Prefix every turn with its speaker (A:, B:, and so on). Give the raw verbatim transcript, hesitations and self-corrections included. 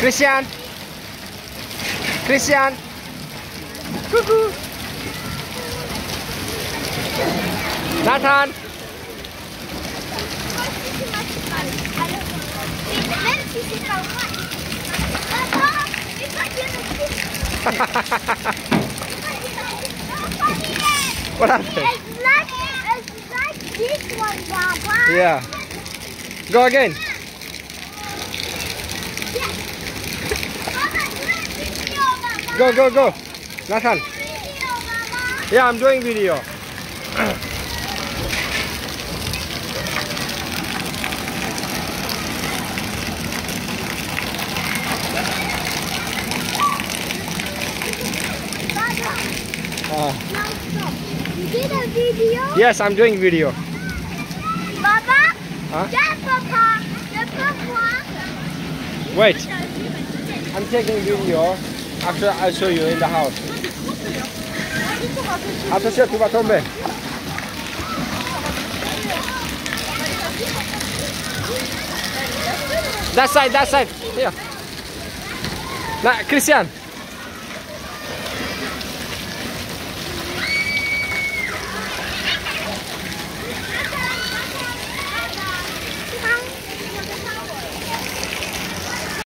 A: Christian. Christian. Coucou. Nathan. What happened?
B: It's like, it's like this one, Papa.
A: Yeah. Go again.
B: Yeah. Papa, do a video, Papa.
A: Go, go, go. Nathan.
B: Video, Papa.
A: Yeah, I'm doing video. Uh,
B: Now stop. You did a video?
A: yes, I'm doing video.
B: Papa?
A: Huh?
B: Yeah, Papa. Yeah, Papa.
A: Wait. I'm taking video. After I'll show you in the house. Attention, tu vas tomber. That side, that side. Here. Now, Christian.